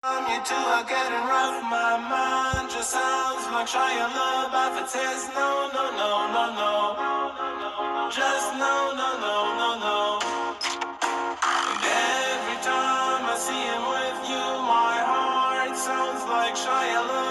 You two are getting rough, my mind just sounds like Shia LaBeouf. It says no, no, no, no, no, just no, no, no, no, no. And every time I see him with you, my heart sounds like Shia LaBeouf.